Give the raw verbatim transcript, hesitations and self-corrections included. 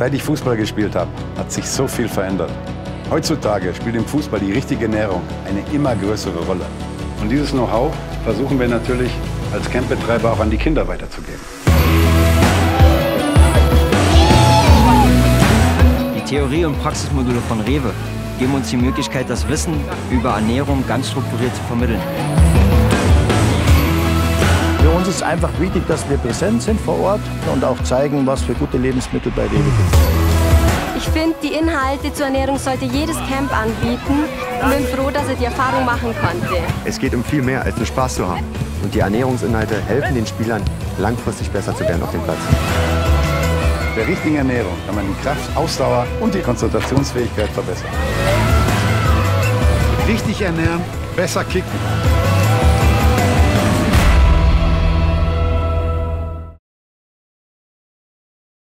Seit ich Fußball gespielt habe, hat sich so viel verändert. Heutzutage spielt im Fußball die richtige Ernährung eine immer größere Rolle. Und dieses Know-how versuchen wir natürlich als Campbetreiber auch an die Kinder weiterzugeben. Die Theorie- und Praxismodule von Rewe geben uns die Möglichkeit, das Wissen über Ernährung ganz strukturiert zu vermitteln. Für uns ist einfach wichtig, dass wir präsent sind vor Ort und auch zeigen, was für gute Lebensmittel bei Rewe gibt. Ich finde, die Inhalte zur Ernährung sollte jedes Camp anbieten und bin froh, dass ich die Erfahrung machen konnte. Es geht um viel mehr als nur Spaß zu haben. Und die Ernährungsinhalte helfen den Spielern, langfristig besser zu werden auf dem Platz. Mit der richtigen Ernährung kann man die Kraft, Ausdauer und die Konzentrationsfähigkeit verbessern. Richtig ernähren, besser kicken.